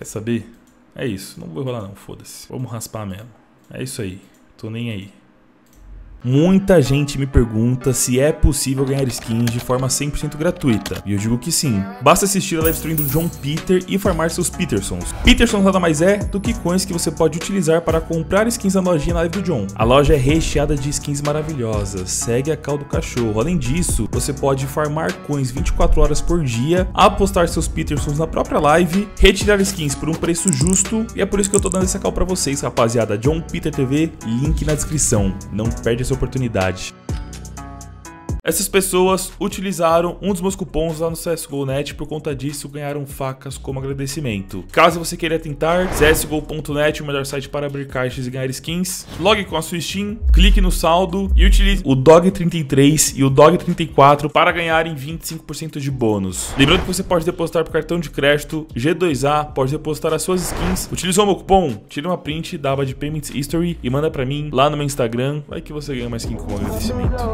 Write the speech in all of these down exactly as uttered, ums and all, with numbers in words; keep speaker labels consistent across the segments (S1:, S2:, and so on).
S1: Quer saber? É isso. Não vou rolar não, foda-se. Vamos raspar mesmo. É isso aí. Tô nem aí. Muita gente me pergunta se é possível ganhar skins de forma cem por cento gratuita. E eu digo que sim. Basta assistir a live stream do John Peter e farmar seus Petersons. Petersons nada mais é do que coins que você pode utilizar para comprar skins na lojinha na live do John. A loja é recheada de skins maravilhosas. Segue a cal do cachorro. Além disso, você pode farmar coins vinte e quatro horas por dia, apostar seus Petersons na própria live, retirar skins por um preço justo. E é por isso que eu tô dando essa cal pra vocês, rapaziada. John Peter T V, link na descrição. Não perde essa oportunidade. Essas pessoas utilizaram um dos meus cupons lá no C S G O ponto net, por conta disso ganharam facas como agradecimento. Caso você queira tentar, C S G O ponto net, o melhor site para abrir caixas e ganhar skins. Logue com a sua Steam, clique no saldo e utilize o D O G trinta e três e o D O G trinta e quatro para ganharem vinte e cinco por cento de bônus. Lembrando que você pode depositar por cartão de crédito, G dois A, pode depositar as suas skins. Utilizou o meu cupom? Tira uma print da aba de Payments History e manda pra mim lá no meu Instagram. Vai que você ganha uma skin como agradecimento.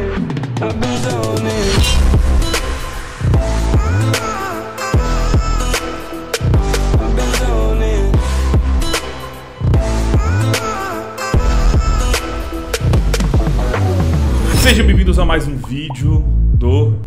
S1: Sejam bem-vindos a mais um vídeo do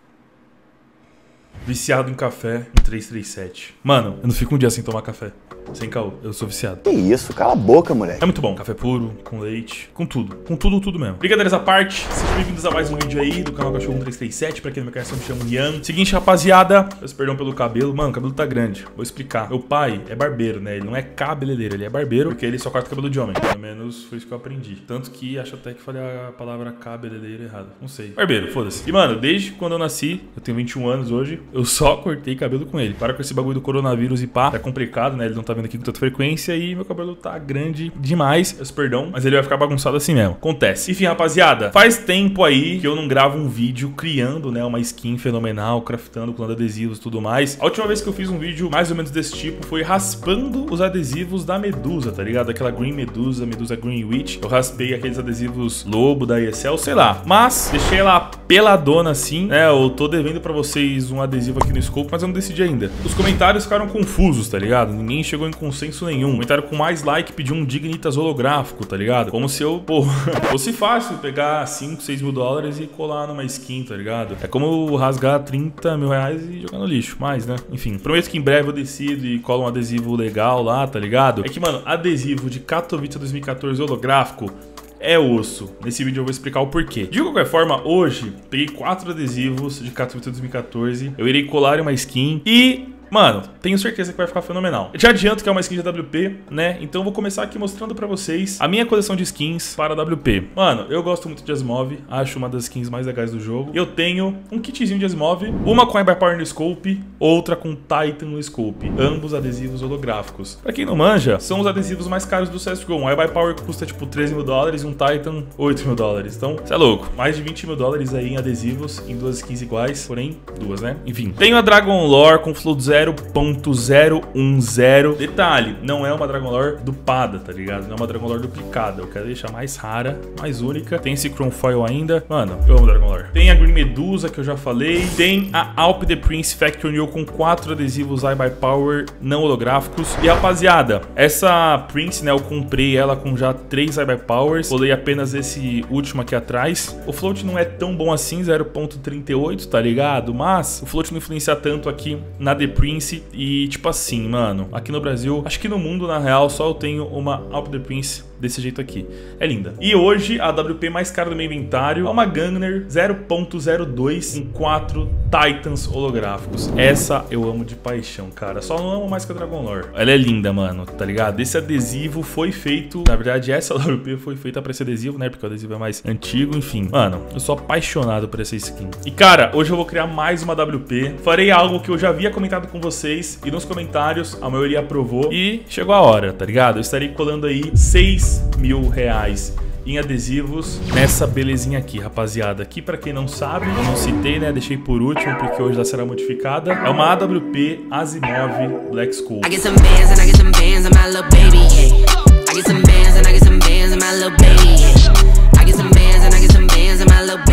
S1: Viciado em Café em trezentos e trinta e sete. Mano, eu não fico um dia sem tomar café. Sem caô, eu sou viciado.
S2: Que isso, cala a boca, moleque.
S1: É muito bom, café puro, com leite, com tudo. Com tudo, tudo mesmo. Brincadeiras à parte, sejam bem-vindos a mais um vídeo aí do canal Cachorro trezentos e trinta e sete. Pra quem não me conhece, eu me chamo Ian. Seguinte, rapaziada, peço perdão pelo cabelo. Mano, o cabelo tá grande. Vou explicar. Meu pai é barbeiro, né? Ele não é cabeleireiro, ele é barbeiro, porque ele só corta o cabelo de homem. Pelo menos foi isso que eu aprendi. Tanto que acho até que falei a palavra cabeleireiro errado. Não sei. Barbeiro, foda-se. E, mano, desde quando eu nasci, eu tenho vinte e um anos hoje, eu só cortei cabelo com ele. Para com esse bagulho do coronavírus e pá. Tá complicado, né? Ele não tá vendo aqui com tanta frequência. E meu cabelo tá grande demais, peço perdão, mas ele vai ficar bagunçado assim mesmo. Acontece. Enfim, rapaziada, faz tempo aí que eu não gravo um vídeo criando, né, uma skin fenomenal, craftando, colando adesivos e tudo mais. A última vez que eu fiz um vídeo mais ou menos desse tipo foi raspando os adesivos da Medusa, tá ligado? Aquela Green Medusa, Medusa Green Witch. Eu raspei aqueles adesivos Lobo da E S L, sei lá. Mas deixei ela peladona assim, né? Eu tô devendo pra vocês um adesivo aqui no Scope, mas eu não decidi ainda. Os comentários ficaram confusos, tá ligado? Ninguém chegou em consenso nenhum. Comentário com mais like pediu um Dignitas holográfico, tá ligado? Como se eu, pô, fosse fácil pegar cinco, seis mil dólares e colar numa skin, tá ligado? É como eu rasgar trinta mil reais e jogar no lixo, mais, né? Enfim, prometo que em breve eu decido e colo um adesivo legal lá, tá ligado? É que, mano, adesivo de Katowice dois mil e quatorze holográfico é osso. Nesse vídeo eu vou explicar o porquê. De qualquer forma, hoje peguei quatro adesivos de Katowice dois mil e quatorze. Eu irei colar em uma skin e... mano, tenho certeza que vai ficar fenomenal. Eu já adianto que é uma skin de A W P, né? Então eu vou começar aqui mostrando pra vocês a minha coleção de skins para A W P. Mano, eu gosto muito de Asimov, acho uma das skins mais legais do jogo. Eu tenho um kitzinho de Asimov, uma com Hyperpower no Scope, outra com Titan no Scope. Ambos adesivos holográficos. Pra quem não manja, são os adesivos mais caros do C S G O. Um Hyperpower custa tipo treze mil dólares e um Titan oito mil dólares. Então, cê é louco. Mais de vinte mil dólares aí em adesivos, em duas skins iguais, porém duas, né? Enfim. Tenho a Dragon Lore com Float zero ponto zero um zero. Detalhe, não é uma Dragon Lore dupada, tá ligado? Não é uma Dragon Lore duplicada. Eu quero deixar mais rara, mais única. Tem esse Chrome Foil ainda. Mano, eu amo Dragon Lore. Tem a Green Medusa, que eu já falei. Tem a Alp the Prince Factory New com quatro adesivos I by Power não holográficos. E rapaziada, essa Prince, né, eu comprei ela com já três I by Powers. Colei apenas esse último aqui atrás. O float não é tão bom assim, zero ponto trinta e oito, tá ligado? Mas o float não influencia tanto aqui na The Prince. E tipo assim, mano, aqui no Brasil, acho que no mundo, na real, só eu tenho uma Alp the Prince desse jeito aqui. É linda. E hoje, a A W P mais cara do meu inventário é uma Gunner zero ponto zero dois com quatro Titans holográficos. Essa eu amo de paixão, cara. Só não amo mais que a Dragon Lore. Ela é linda, mano, tá ligado? Esse adesivo foi feito... Na verdade, essa A W P foi feita pra esse adesivo, né? Porque o adesivo é mais antigo, enfim. Mano, eu sou apaixonado por essa skin. E, cara, hoje eu vou criar mais uma A W P. Farei algo que eu já havia comentado com vocês e nos comentários a maioria aprovou. E chegou a hora, tá ligado? Eu estarei colando aí seis mil reais em adesivos nessa belezinha aqui, rapaziada. Aqui, pra quem não sabe, eu não citei, né? Deixei por último, porque hoje ela será modificada. É uma A W P Asimov Black Skull. I get some bands and I get some bands and my little baby, yeah. I get some bands and I get some bands and my little baby, yeah. I get some bands and I get some bands and my little baby.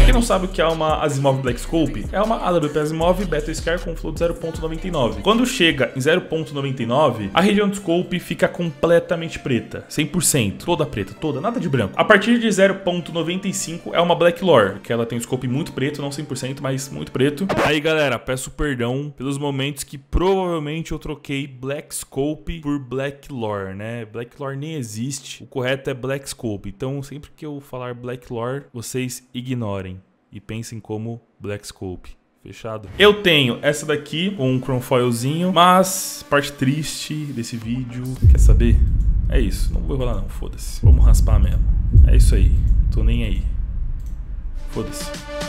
S1: Pra quem não sabe o que é uma Asimov Black Scope, é uma A W P Asimov Battle Scar com flow de zero ponto noventa e nove. Quando chega em zero ponto noventa e nove, a região do scope fica completamente preta, cem por cento, toda preta, toda, nada de branco. A partir de zero ponto noventa e cinco é uma Black Lore, que ela tem um scope muito preto, não cem por cento, mas muito preto. Aí galera, peço perdão pelos momentos que provavelmente eu troquei Black Scope por Black Lore, né? Black Lore nem existe, o correto é Black Scope. Então sempre que eu falar Black Lore, vocês ignorem e pensem como Black Scope. Fechado? Eu tenho essa daqui com um chrome foilzinho, mas parte triste desse vídeo, quer saber? É isso, não vou enrolar não, foda-se. Vamos raspar mesmo. É isso aí, tô nem aí. Foda-se.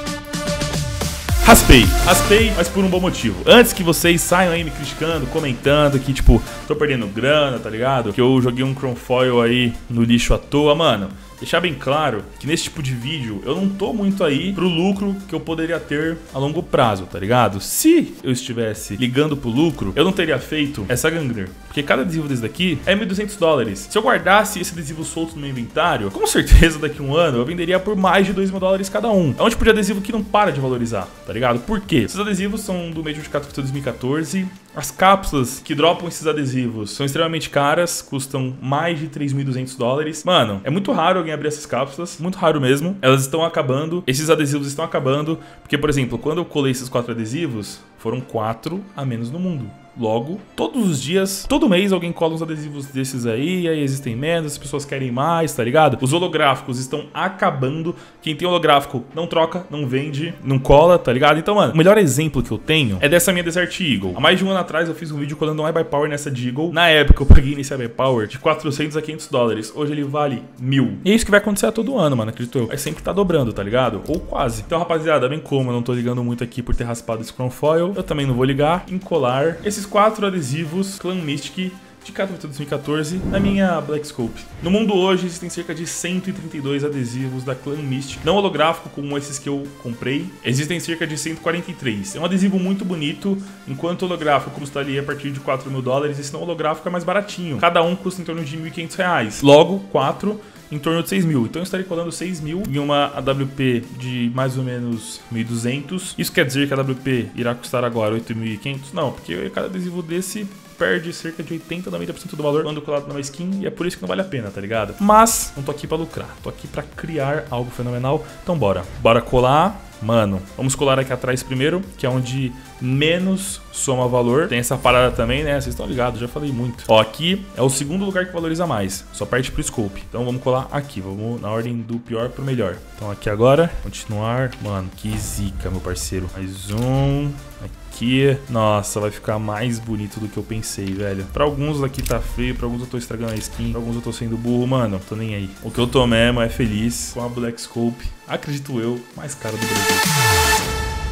S1: Raspei, raspei, mas por um bom motivo. Antes que vocês saiam aí me criticando, comentando que, tipo, tô perdendo grana, tá ligado? Que eu joguei um chrome foil aí no lixo à toa, mano. Deixar bem claro que nesse tipo de vídeo eu não tô muito aí pro lucro que eu poderia ter a longo prazo, tá ligado? Se eu estivesse ligando pro lucro, eu não teria feito essa gangler. Porque cada adesivo desse daqui é mil e duzentos dólares. Se eu guardasse esse adesivo solto no meu inventário, com certeza daqui a um ano eu venderia por mais de dois mil dólares cada um. É um tipo de adesivo que não para de valorizar, tá ligado? Por quê? Esses adesivos são do Major de Catupitu dois mil e quatorze. As cápsulas que dropam esses adesivos são extremamente caras, custam mais de três mil e duzentos dólares. Mano, é muito raro alguém abrir essas cápsulas, muito raro mesmo. Elas estão acabando, esses adesivos estão acabando, porque, por exemplo, quando eu colei esses quatro adesivos, foram quatro a menos no mundo. Logo, todos os dias, todo mês alguém cola uns adesivos desses aí, aí existem menos, as pessoas querem mais, tá ligado? Os holográficos estão acabando. Quem tem holográfico não troca, não vende, não cola, tá ligado? Então, mano, o melhor exemplo que eu tenho é dessa minha Desert Eagle. Há mais de um ano atrás eu fiz um vídeo colando um iBuyPower nessa de Eagle. Na época eu paguei nesse iBuyPower de quatrocentos a quinhentos dólares. Hoje ele vale mil. E é isso que vai acontecer a todo ano, mano, acredito eu. Vai sempre tá dobrando, tá ligado? Ou quase. Então, rapaziada, bem como eu não tô ligando muito aqui por ter raspado esse chrome foil, eu também não vou ligar em colar esses quatro adesivos Clan Mystic de Catupitu dois mil e quatorze na minha Black Scope. No mundo hoje existem cerca de cento e trinta e dois adesivos da Clan Mystic, não holográfico como esses que eu comprei. Existem cerca de cento e quarenta e três. É um adesivo muito bonito, enquanto o holográfico custaria a partir de quatro mil dólares, esse não holográfico é mais baratinho. Cada um custa em torno de mil e quinhentos reais. Logo, quatro em torno de seis mil. Então eu estarei colando seis mil em uma A W P de mais ou menos mil e duzentos. Isso quer dizer que a A W P irá custar agora oito mil e quinhentos? Não, porque cada adesivo desse perde cerca de oitenta a noventa por cento do valor quando colado numa skin, e é por isso que não vale a pena, tá ligado? Mas não tô aqui pra lucrar, tô aqui pra criar algo fenomenal. Então bora, bora colar. Mano, vamos colar aqui atrás primeiro, que é onde menos soma valor. Tem essa parada também, né? Vocês estão ligados, já falei muito. Ó, aqui é o segundo lugar que valoriza mais, só parte pro scope. Então vamos colar aqui, vamos na ordem do pior pro melhor. Então aqui agora, continuar. Mano, que zica, meu parceiro. Mais um aqui. Nossa, vai ficar mais bonito do que eu pensei, velho. Pra alguns aqui tá feio, pra alguns eu tô estragando a skin, pra alguns eu tô sendo burro, mano, tô nem aí. O que eu tô mesmo é feliz com a Black Scope, acredito eu, mais cara do Brasil.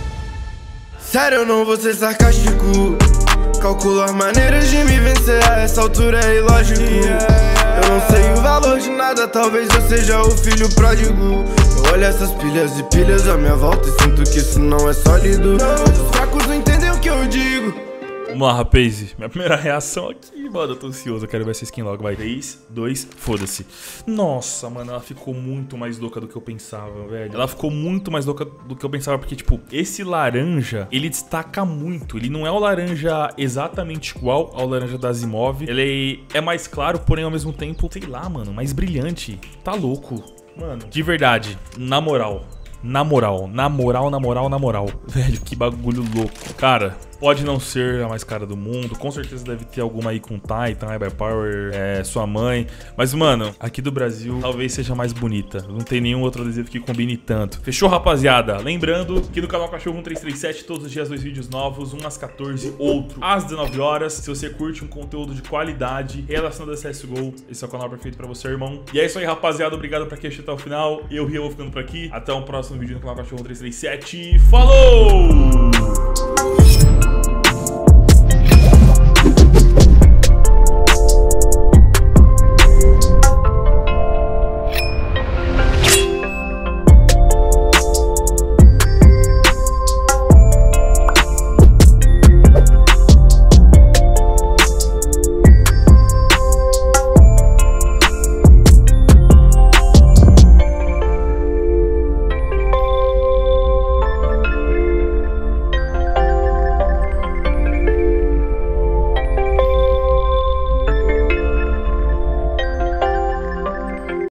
S2: Sério, eu não vou ser sarcástico. Calculo as maneiras de me vencer, a essa altura é ilógico. Eu não sei o valor de nada, talvez eu seja o filho pródigo. Eu olho essas pilhas e pilhas à minha volta e sinto que isso não é sólido. Os fracos não entendem o que eu digo.
S1: Vamos lá, rapaz. Minha primeira reação aqui, mano, eu tô ansioso, eu quero ver essa skin logo, vai. três, dois, foda-se. Nossa, mano, ela ficou muito mais louca do que eu pensava, velho. Ela ficou muito mais louca do que eu pensava, porque, tipo, esse laranja, ele destaca muito. Ele não é o laranja exatamente igual ao laranja da Asimov. Ele é mais claro, porém, ao mesmo tempo, sei lá, mano, mais brilhante. Tá louco. Mano, de verdade, na moral. Na moral, na moral, na moral, na moral. Velho, que bagulho louco. Cara, pode não ser a mais cara do mundo. Com certeza deve ter alguma aí com Titan, iBuyPower, é, sua mãe. Mas, mano, aqui do Brasil talvez seja mais bonita. Não tem nenhum outro adesivo que combine tanto. Fechou, rapaziada? Lembrando que no canal Cachorro um três três sete, todos os dias dois vídeos novos. Um às quatorze, outro às dezenove horas. Se você curte um conteúdo de qualidade relacionado a C S G O, esse é o canal perfeito pra você, irmão. E é isso aí, rapaziada. Obrigado pra quem assistiu até o final. Eu, Rio, vou ficando por aqui. Até o próximo vídeo no canal Cachorro um três três sete. Falou!